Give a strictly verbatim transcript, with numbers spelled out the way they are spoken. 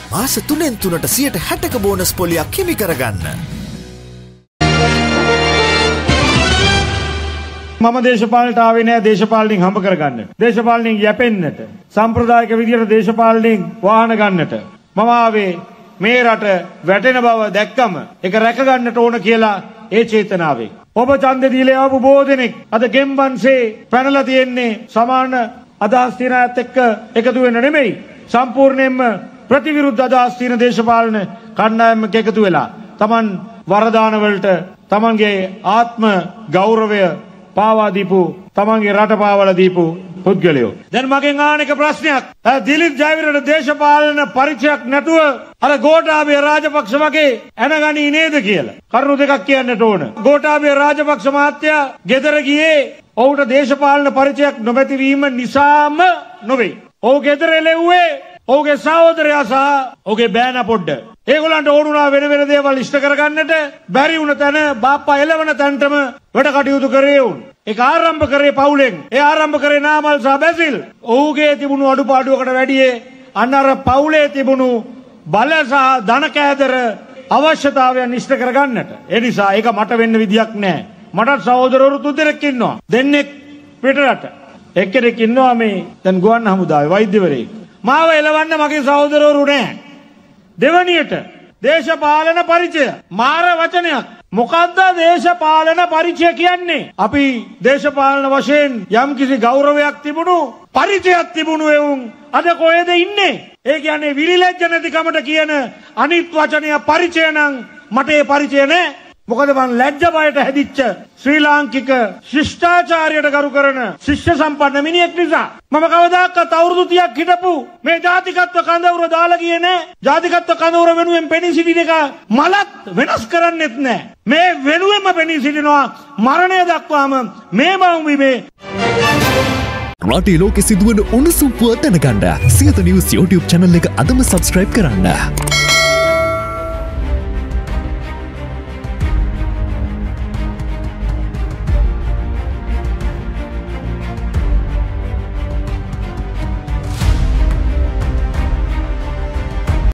මාස තුනෙන් තුනට සියයට හැටක බෝනස් පොලියක් හිමි කරගන්න. මම දේශපාලනට ආවේ නෑ දේශපාලනින් හම්බ කරගන්න. දේශපාලනින් යැපෙන්නට. සම්ප්‍රදායික විදියට දේශපාලනින් වාහන ගන්නට. මම ආවේ මේ රට වැටෙන බව දැක්කම ඒක රැක ගන්නට ඕන කියලා ඒ චේතනාවෙන්. ඔබ ඡන්දේ දීලා ආපු බොහෝ දෙනෙක් අද ගෙම්බන්සේ පැනලා තියෙන්නේ සමාන අදහස් තියෙන අයත් එක්ක එකතු වෙන්න නෙමෙයි. සම්පූර්ණයෙන්ම ප්‍රතිවිරුද්ධ අදහස් තියෙන දේශපාලන කණ්ඩායමක එකතු වෙලා Taman වරදාන වලට Tamanගේ ආත්ම ගෞරවය පාවා දීපු Tamanගේ රට පාවලා දීපු පුද්ගලයෝ. දැන් මගෙන් ආන එක ප්‍රශ්නයක්. දිලිත් ජයවීරට දේශපාලන පරිචයක් නැතුව අර ගෝඨාභය රාජපක්ෂ වගේ ඇනගනී නේද කියලා. කරුණු දෙකක් කියන්නට ඕන. ගෝඨාභය රාජපක්ෂ මහත්තයා ගෙදර ගියේ ඔහුට දේශපාලන පරිචයක් නොමැති වීම නිසාම නොවේ. ඔහු ගෙදර එළෙව්වේ ඔහුගේ සහෝදරයා සහ ඔහුගේ බෑනා පොඩ්ඩ. ඒගොල්ලන්ට ඕනුණා වෙන වෙන දේවල් ඉෂ්ට කරගන්නට. බැරි වුණ තැන බාප්පා එළවන තැනටම වැඩ කටයුතු කරේ උන්. ඒක ආරම්භ කරේ පවුලෙන්. ඒ ආරම්භ කරේ නාමල් සහ බැසිල්. ඔහුගේ තිබුණු අඩුපාඩුවකට වැඩියේ අන්න අර පවුලේ තිබුණු බල සහ ධන කෑදර අවශ්‍යතාවයන් ඉෂ්ට කරගන්නට. ඒ නිසා ඒක මට වෙන්න විදියක් නැහැ. මටත් සහෝදරවරු තුන්දෙනෙක් ඉන්නවා. දෙන්නෙක් පිටරට. එක්කෙනෙක් ඉන්නවා මේ දැන් ගුවන් හමුදාවේ වෛද්‍යවරයෙක්. මාව එලවන්න මගේ සහෝදරවරු නැහැ. දෙවනියට දේශපාලන පරිචය මාර වචනයක්. මොකද්ද දේශපාලන පරිචය කියන්නේ? අපි දේශපාලන වශයෙන් යම්කිසි ගෞරවයක් තිබුණු පරිචයක් තිබුණු එවුන් අද කොහෙද ඉන්නේ? ඒ කියන්නේ විලිලැජ්ජ නැතිකමට කියන අනිත් වචනය පරිචය නම් මට ඒ පරිචය නැහැ. මොකද මං ලැජ්ජ බයට හැදිච්ච ශ්‍රී ලාංකික ශිෂ්ටාචාරයට ගරු කරන ශිෂ්‍ය සම්පන්න මිනිහෙක් නිසා මම කවදාකවත් අවුරුදු තිහක් හිටපු මේ ජාතිකත්ව කඳවුර දාලා ගියේ නෑ. ජාතිකත්ව කඳවුර වෙනුවෙන් පෙනී සිටින එක මලත් වෙනස් කරන්නෙත් නෑ. මේ වෙනුවෙන්ම පෙනී සිටිනවා මරණය දක්වාම මේ බවුම්බිමේ. රටේ ලෝකෙ සිදුවන උණුසුම් පුවත් දැනගන්න සියත නිවුස් YouTube channel එක අදම subscribe කරන්න.